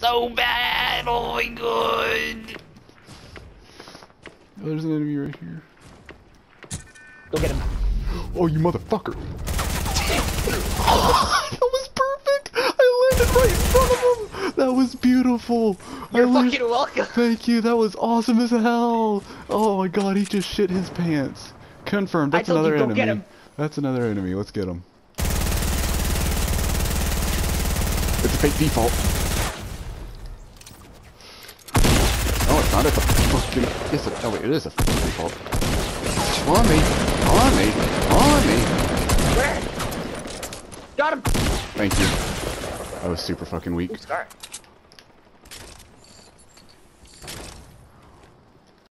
so bad. Oh my god. Oh, there's an enemy right here. Go get him. Oh, you motherfucker. That was perfect. I landed right in front of him. That was beautiful. You're fucking welcome. Thank you. That was awesome as hell. Oh my god, he just shit his pants. Confirmed. That's another enemy. Get him. That's another enemy. Let's get him. It's a fake default. Oh, it's not a fucking. Yes, oh wait, it is a fake default. On me. On me. On me. Where? Got him. Thank you. That was super fucking weak. Ooh, scar.